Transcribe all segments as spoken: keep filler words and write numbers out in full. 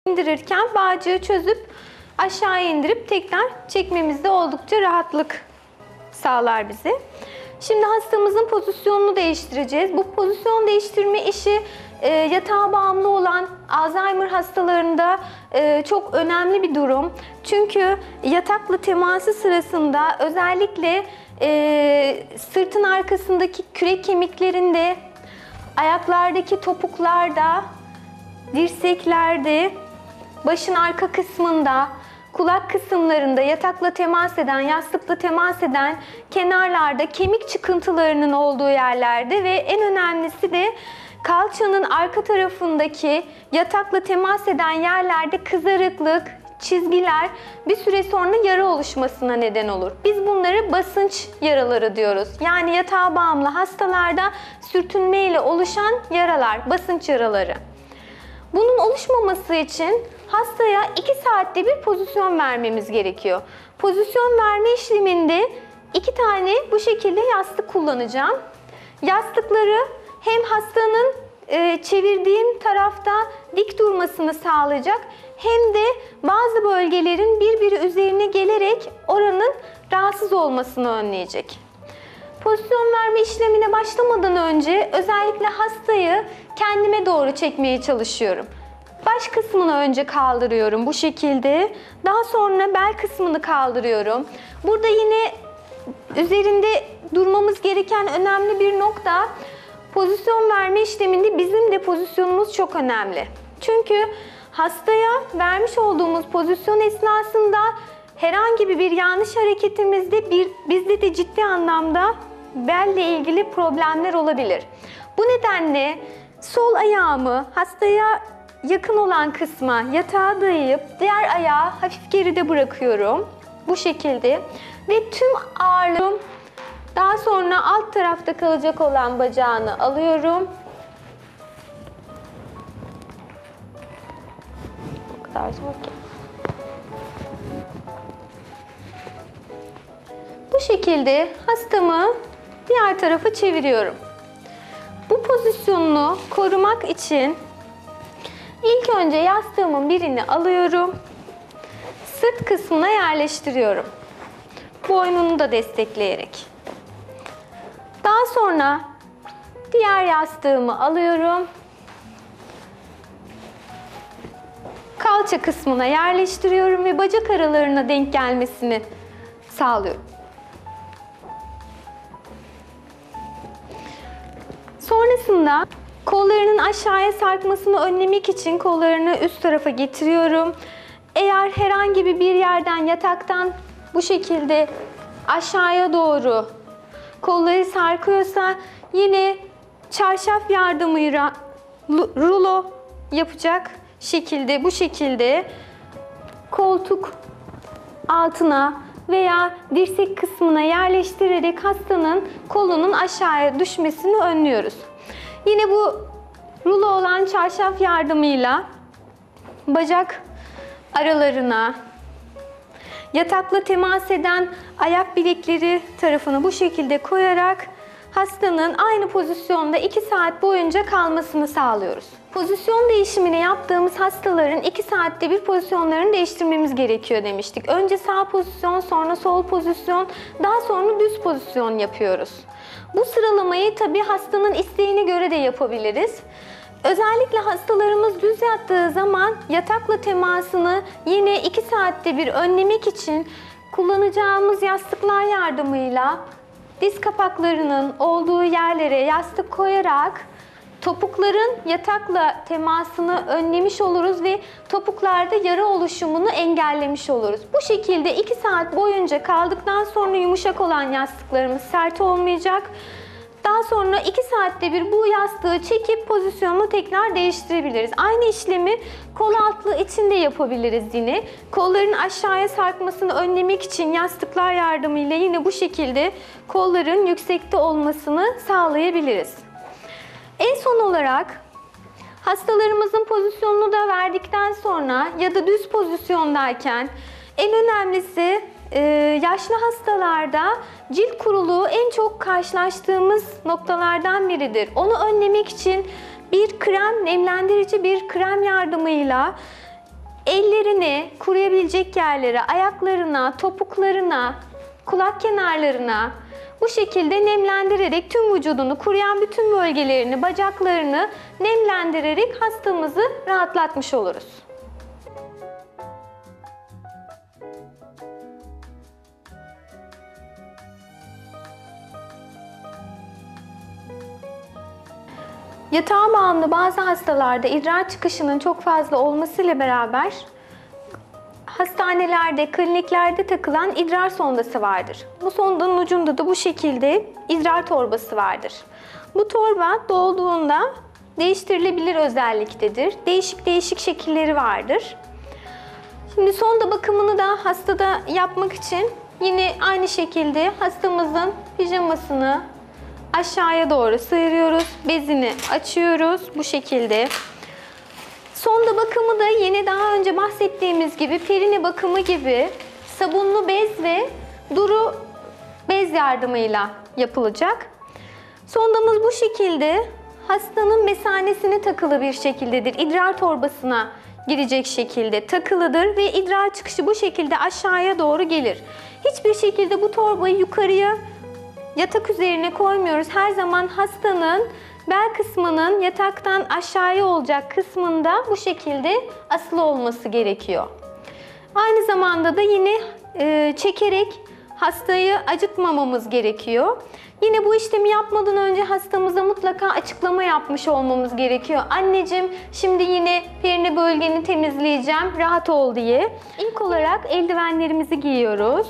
indirirken bağcığı çözüp aşağıya indirip tekrar çekmemizde oldukça rahatlık sağlar bize. Şimdi hastamızın pozisyonunu değiştireceğiz. Bu pozisyon değiştirme işi e, yatağa bağımlı olan Alzheimer hastalarında e, çok önemli bir durum. Çünkü yatakla teması sırasında özellikle e, sırtın arkasındaki kürek kemiklerinde, ayaklardaki topuklarda, dirseklerde, başın arka kısmında, kulak kısımlarında yatakla temas eden, yastıkla temas eden kenarlarda, kemik çıkıntılarının olduğu yerlerde ve en önemlisi de kalçanın arka tarafındaki yatakla temas eden yerlerde kızarıklık, çizgiler bir süre sonra yara oluşmasına neden olur. Biz bunları basınç yaraları diyoruz. Yani yatağa bağımlı hastalarda sürtünmeyle oluşan yaralar, basınç yaraları. Bunun oluşmaması için hastaya iki saatte bir pozisyon vermemiz gerekiyor. Pozisyon verme işleminde iki tane bu şekilde yastık kullanacağım. Yastıkları hem hastanın e, çevirdiğim tarafta dik durmasını sağlayacak hem de bazı bölgelerin birbiri üzerine gelerek oranın rahatsız olmasını önleyecek. Pozisyon verme işlemine başlamadan önce özellikle hastayı kendime doğru çekmeye çalışıyorum. Baş kısmını önce kaldırıyorum bu şekilde. Daha sonra bel kısmını kaldırıyorum. Burada yine üzerinde durmamız gereken önemli bir nokta, pozisyon verme işleminde bizim de pozisyonumuz çok önemli. Çünkü hastaya vermiş olduğumuz pozisyon esnasında herhangi bir yanlış hareketimizde bir, bizde de ciddi anlamda belle ilgili problemler olabilir. Bu nedenle sol ayağımı hastaya yakın olan kısma yatağa dayayıp diğer ayağı hafif geride bırakıyorum. Bu şekilde ve tüm ağırlığım daha sonra alt tarafta kalacak olan bacağını alıyorum. O kadar zor ki. Bu şekilde hastamı diğer tarafa çeviriyorum. Bu pozisyonunu korumak için ilk önce yastığımın birini alıyorum. Sırt kısmına yerleştiriyorum. Boynunu da destekleyerek. Daha sonra diğer yastığımı alıyorum. Kalça kısmına yerleştiriyorum ve bacak aralarına denk gelmesini sağlıyorum. Sonrasında kollarının aşağıya sarkmasını önlemek için kollarını üst tarafa getiriyorum. Eğer herhangi bir yerden yataktan bu şekilde aşağıya doğru kolları sarkıyorsa yine çarşaf yardımıyla rulo yapacak şekilde bu şekilde koltuk altına veya dirsek kısmına yerleştirerek hastanın kolunun aşağıya düşmesini önlüyoruz. Yine bu rulo olan çarşaf yardımıyla bacak aralarına, yatakla temas eden ayak bilekleri tarafını bu şekilde koyarak hastanın aynı pozisyonda iki saat boyunca kalmasını sağlıyoruz. Pozisyon değişimini yaptığımız hastaların iki saatte bir pozisyonlarını değiştirmemiz gerekiyor demiştik. Önce sağ pozisyon, sonra sol pozisyon, daha sonra düz pozisyon yapıyoruz. Bu sıralamayı tabii hastanın isteğine göre de yapabiliriz. Özellikle hastalarımız düz yattığı zaman yatakla temasını yine iki saatte bir önlemek için kullanacağımız yastıklar yardımıyla diz kapaklarının olduğu yerlere yastık koyarak topukların yatakla temasını önlemiş oluruz ve topuklarda yara oluşumunu engellemiş oluruz. Bu şekilde iki saat boyunca kaldıktan sonra yumuşak olan yastıklarımız sert olmayacak. Daha sonra iki saatte bir bu yastığı çekip pozisyonunu tekrar değiştirebiliriz. Aynı işlemi kol altlı için de yapabiliriz yine. Kolların aşağıya sarkmasını önlemek için yastıklar yardımıyla yine bu şekilde kolların yüksekte olmasını sağlayabiliriz. En son olarak hastalarımızın pozisyonunu da verdikten sonra ya da düz pozisyondayken en önemlisi yaşlı hastalarda cilt kuruluğu en çok karşılaştığımız noktalardan biridir. Onu önlemek için bir krem, nemlendirici bir krem yardımıyla ellerini kuruyabilecek yerlere, ayaklarına, topuklarına, kulak kenarlarına bu şekilde nemlendirerek tüm vücudunu, kuruyan bütün bölgelerini, bacaklarını nemlendirerek hastamızı rahatlatmış oluruz. Yatağa bağımlı bazı hastalarda idrar çıkışının çok fazla olmasıyla beraber hastanelerde, kliniklerde takılan idrar sondası vardır. Bu sondanın ucunda da bu şekilde idrar torbası vardır. Bu torba dolduğunda değiştirilebilir özelliktedir. Değişik değişik şekilleri vardır. Şimdi sonda bakımını da hastada yapmak için yine aynı şekilde hastamızın pijamasını aşağıya doğru sıyırıyoruz. Bezini açıyoruz bu şekilde. Sonda bakımı da yine daha önce bahsettiğimiz gibi perine bakımı gibi sabunlu bez ve duru bez yardımıyla yapılacak. Sondamız bu şekilde hastanın mesanesine takılı bir şekildedir. İdrar torbasına girecek şekilde takılıdır ve idrar çıkışı bu şekilde aşağıya doğru gelir. Hiçbir şekilde bu torbayı yukarıya yatak üzerine koymuyoruz. Her zaman hastanın bel kısmının yataktan aşağıya olacak kısmında bu şekilde asılı olması gerekiyor. Aynı zamanda da yine e, çekerek hastayı acıtmamamız gerekiyor. Yine bu işlemi yapmadan önce hastamıza mutlaka açıklama yapmış olmamız gerekiyor. Anneciğim, şimdi yine perine bölgeni temizleyeceğim, rahat ol diye. İlk olarak eldivenlerimizi giyiyoruz.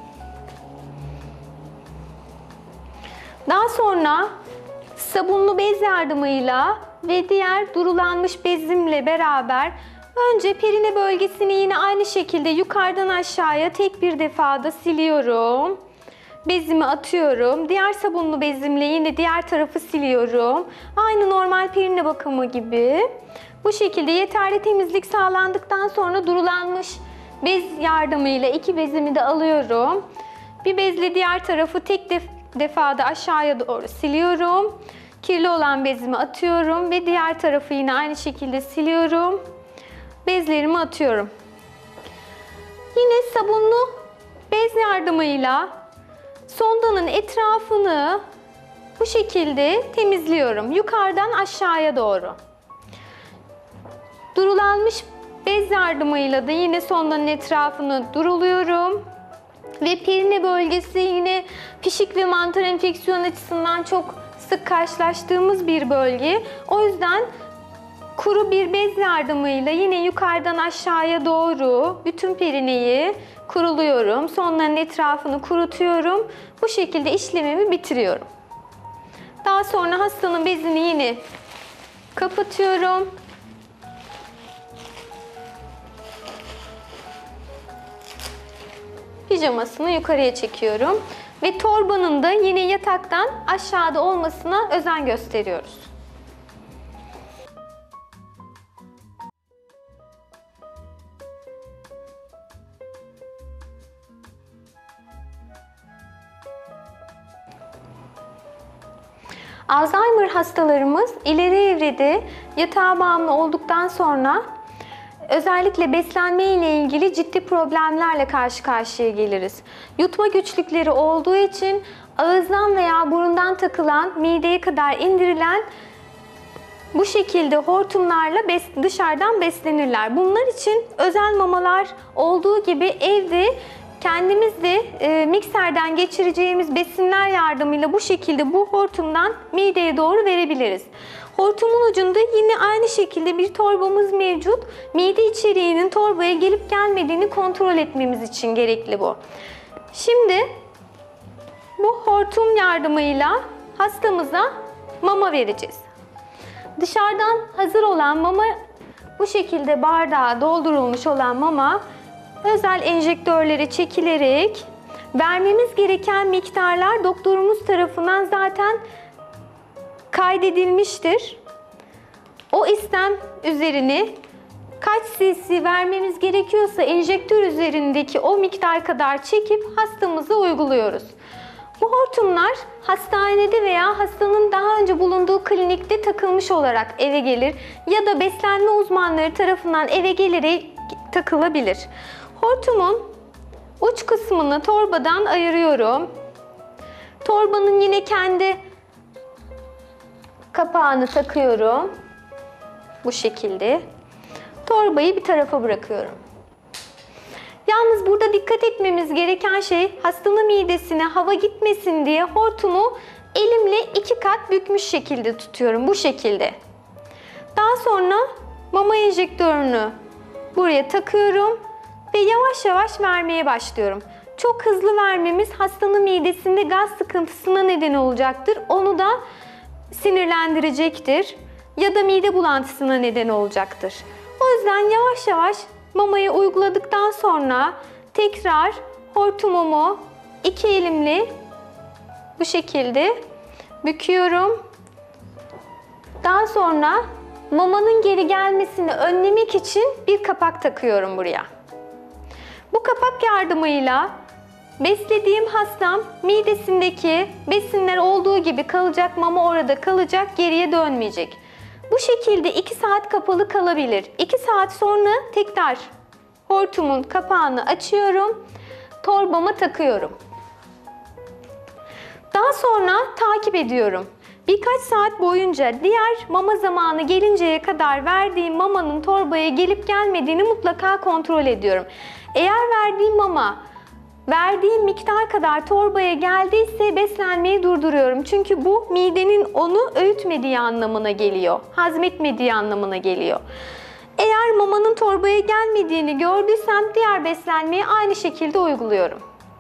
Daha sonra sabunlu bez yardımıyla ve diğer durulanmış bezimle beraber önce perine bölgesini yine aynı şekilde yukarıdan aşağıya tek bir defada siliyorum. Bezimi atıyorum. Diğer sabunlu bezimle yine diğer tarafı siliyorum. Aynı normal perine bakımı gibi. Bu şekilde yeterli temizlik sağlandıktan sonra durulanmış bez yardımıyla iki bezimi de alıyorum. Bir bezle diğer tarafı tek def defada aşağıya doğru siliyorum. Kirli olan bezimi atıyorum ve diğer tarafı yine aynı şekilde siliyorum. Bezlerimi atıyorum. Yine sabunlu bez yardımıyla sondanın etrafını bu şekilde temizliyorum. Yukarıdan aşağıya doğru. Durulanmış bez yardımıyla da yine sondanın etrafını duruluyorum. Ve perine bölgesi yine pişik ve mantar enfeksiyon açısından çok sık karşılaştığımız bir bölge. O yüzden kuru bir bez yardımıyla yine yukarıdan aşağıya doğru bütün perineyi kuruluyorum. Sonların etrafını kurutuyorum. Bu şekilde işlemimi bitiriyorum. Daha sonra hastanın bezini yine kapatıyorum. Pijamasını yukarıya çekiyorum ve torbanın da yine yataktan aşağıda olmasına özen gösteriyoruz. Alzheimer hastalarımız ileri evrede yatağa bağımlı olduktan sonra özellikle beslenme ile ilgili ciddi problemlerle karşı karşıya geliriz. Yutma güçlükleri olduğu için ağızdan veya burundan takılan, mideye kadar indirilen bu şekilde hortumlarla bes dışarıdan beslenirler. Bunlar için özel mamalar olduğu gibi evde kendimiz de e, mikserden geçireceğimiz besinler yardımıyla bu şekilde bu hortumdan mideye doğru verebiliriz. Hortumun ucunda yine aynı şekilde bir torbamız mevcut. Mide içeriğinin torbaya gelip gelmediğini kontrol etmemiz için gerekli bu. Şimdi bu hortum yardımıyla hastamıza mama vereceğiz. Dışarıdan hazır olan mama, bu şekilde bardağa doldurulmuş olan mama özel enjektörlere çekilerek vermemiz gereken miktarlar doktorumuz tarafından zaten kaydedilmiştir. O istem üzerine kaç cc vermemiz gerekiyorsa enjektör üzerindeki o miktar kadar çekip hastamıza uyguluyoruz. Bu hortumlar hastanede veya hastanın daha önce bulunduğu klinikte takılmış olarak eve gelir ya da beslenme uzmanları tarafından eve gelerek takılabilir. Hortumun uç kısmını torbadan ayırıyorum. Torbanın yine kendi kapağını takıyorum. Bu şekilde. Torbayı bir tarafa bırakıyorum. Yalnız burada dikkat etmemiz gereken şey, hastanın midesine hava gitmesin diye hortumu elimle iki kat bükmüş şekilde tutuyorum. Bu şekilde. Daha sonra mama enjektörünü buraya takıyorum ve yavaş yavaş vermeye başlıyorum. Çok hızlı vermemiz hastanın midesinde gaz sıkıntısına neden olacaktır. Onu da sinirlendirecektir ya da mide bulantısına neden olacaktır. O yüzden yavaş yavaş mamayı uyguladıktan sonra tekrar hortumumu iki elimle bu şekilde büküyorum. Daha sonra mamanın geri gelmesini önlemek için bir kapak takıyorum buraya. Bu kapak yardımıyla beslediğim hastam midesindeki besinler olduğu gibi kalacak, mama orada kalacak, geriye dönmeyecek. Bu şekilde iki saat kapalı kalabilir. iki saat sonra tekrar hortumun kapağını açıyorum, torbama takıyorum. Daha sonra takip ediyorum. Birkaç saat boyunca diğer mama zamanı gelinceye kadar verdiğim mamanın torbaya gelip gelmediğini mutlaka kontrol ediyorum. Eğer verdiğim mama verdiğim miktar kadar torbaya geldiyse beslenmeyi durduruyorum. Çünkü bu midenin onu öğütmediği anlamına geliyor. Hazmetmediği anlamına geliyor. Eğer mamanın torbaya gelmediğini gördüysem diğer beslenmeyi aynı şekilde uyguluyorum.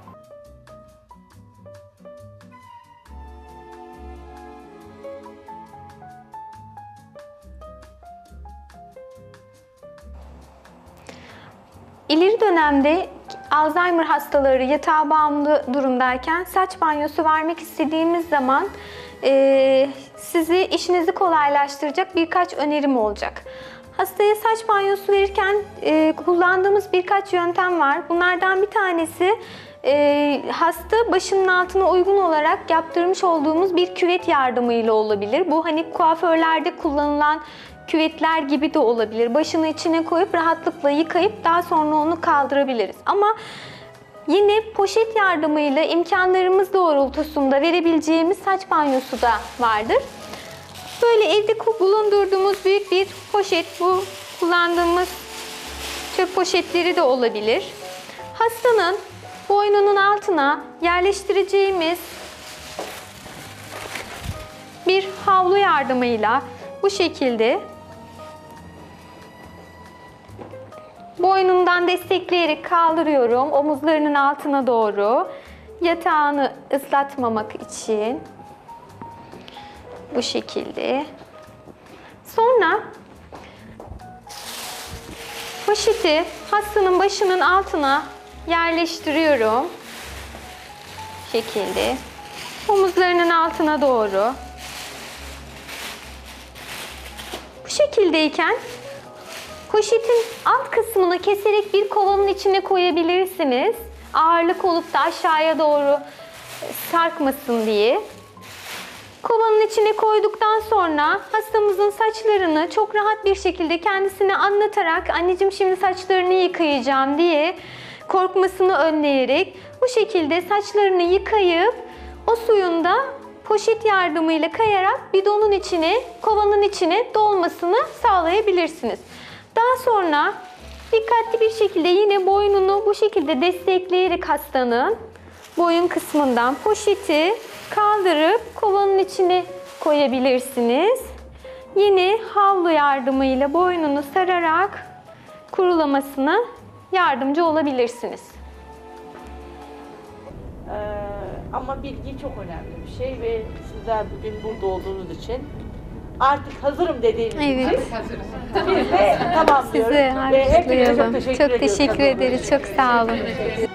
İleri dönemde Alzheimer hastaları yatağa bağımlı durumdayken saç banyosu vermek istediğimiz zaman e, sizi işinizi kolaylaştıracak birkaç önerim olacak. Hastaya saç banyosu verirken e, kullandığımız birkaç yöntem var. Bunlardan bir tanesi e, hasta başının altına uygun olarak yaptırmış olduğumuz bir küvet yardımıyla olabilir. Bu hani kuaförlerde kullanılan küvetler gibi de olabilir. Başını içine koyup rahatlıkla yıkayıp daha sonra onu kaldırabiliriz. Ama yine poşet yardımıyla imkanlarımız doğrultusunda verebileceğimiz saç banyosu da vardır. Böyle evde bulundurduğumuz büyük bir poşet, bu kullandığımız çöp poşetleri de olabilir. Hastanın boynunun altına yerleştireceğimiz bir havlu yardımıyla bu şekilde boynundan destekleyerek kaldırıyorum omuzlarının altına doğru, yatağını ıslatmamak için bu şekilde. Sonra poşeti hastanın başının altına yerleştiriyorum. Bu şekilde omuzlarının altına doğru. Bu şekildeyken poşetin alt kısmını keserek bir kovanın içine koyabilirsiniz. Ağırlık olup da aşağıya doğru sarkmasın diye. Kovanın içine koyduktan sonra hastamızın saçlarını çok rahat bir şekilde kendisine anlatarak anneciğim şimdi saçlarını yıkayacağım diye korkmasını önleyerek bu şekilde saçlarını yıkayıp o suyun da poşet yardımıyla kayarak bidonun içine, kovanın içine dolmasını sağlayabilirsiniz. Daha sonra dikkatli bir şekilde yine boynunu bu şekilde destekleyerek hastanın boyun kısmından poşeti kaldırıp kovanın içine koyabilirsiniz. Yine havlu yardımıyla boynunu sararak kurulamasına yardımcı olabilirsiniz. Ee, ama bilgi çok önemli bir şey ve sizler bugün burada olduğunuz için artık hazırım dediğiniz Evet. için biz de tamamlıyoruz. Size Ve hepinize çok harçlayalım. teşekkür Çok ediyoruz. teşekkür ederiz. Çok sağ olun.